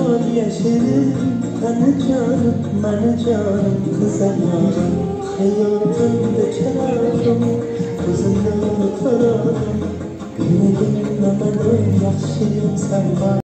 zamon yashirin qani jonim mani jonim qizaloqim hayotimda chirog'im ko'zimni ko'radim Güneyim namani yaxshiyim sen